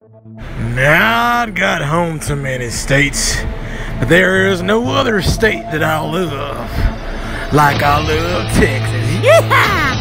Now, I've got home to many states, but there is no other state that I love like I love Texas. Yeah!